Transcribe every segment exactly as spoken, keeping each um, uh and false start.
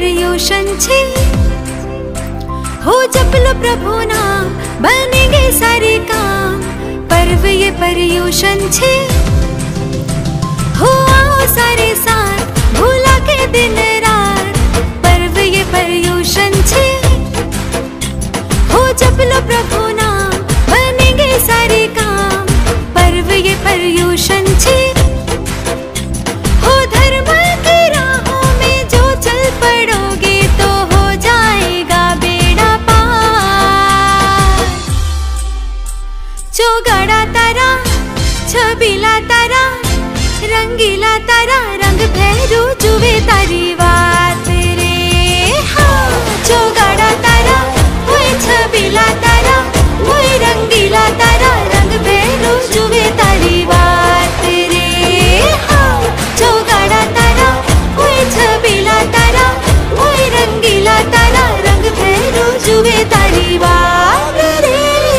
पर्युषण छे। हो जप लो प्रभु नाम बनेंगे सारे काम, पर्व ये पर्युषण छे। हो आओ सारे साथ भूला के दिन रात, पर्व ये पर्युषण छे। हो जप लो प्रभु नाम बनेंगे सारे काम, पर्व ये पर्युषण छे। हो धर्म की राहों में जो चल पड़ोगे तो हो जाएगा बेड़ा पार। चौगाड़ा तारा छबीला तारा रंगीला तारा, रंग भैरू जुवे तारी बात रे। हाँ चौगाड़ा तारा कोई छबीला तारा कोई रंगीला तारा, रंग भैरू जुवे तारी बात रे। हाँ चौगाड़ा तारा कोई छबीला तारा कोई रंगीला तारा, रंग भैरू जुवे तारी बात रे।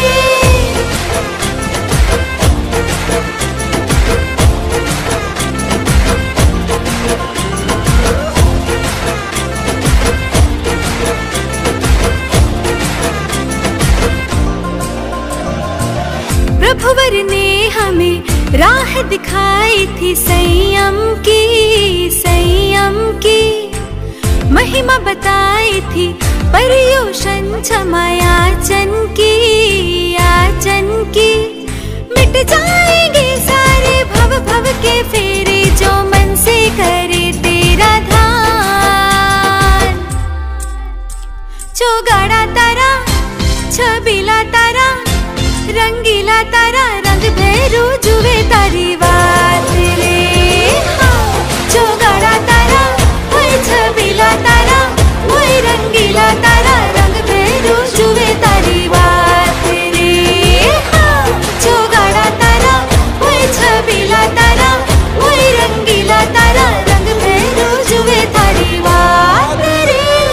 प्रभुवर ने हमें राह दिखाई थी संयम की, संयम की महिमा बताई थी पर्युषण क्षमा याचन की, याचन की। मिट जाएंगे सारे भव भव के फेरे जो मन से करे तेरा ध्यान। चौगाड़ा तारा छबीला तारा रंगीला तारा, रंग भैरू जुवे तारी बात रे। हाँ चौगाड़ा तारा कोई छबीला तारा कोई रंगीला तारा, रंग भैरू जुवे तारी बात रे। हाँ चौगाड़ा तारा कोई छबीला तारा कोई रंगीला तारा, रंग भैरू जुवे तारी बात रे।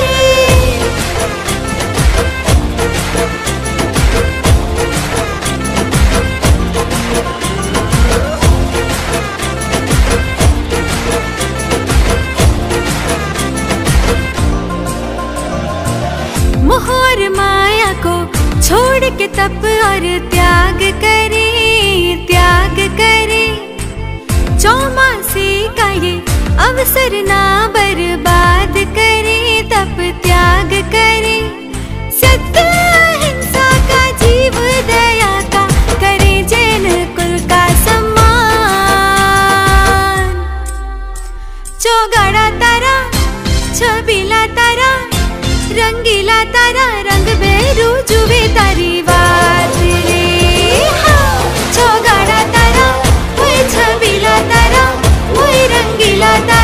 मोह और माया को छोड़ के तप और त्याग करे, त्याग करे। चौमासे का ये अवसर ना बर्बाद करे, तप त्याग करे। सत्य अहिंसा का जीव दया का करे जैन कुल का सम्मान। चौगाड़ा तारा छबीला तारा रंगीला तारा, रंग भैरू जुवे तारी बात रे। हाँ चौगाड़ा तारा कोई छबीला तारा कोई रंगीला तारा,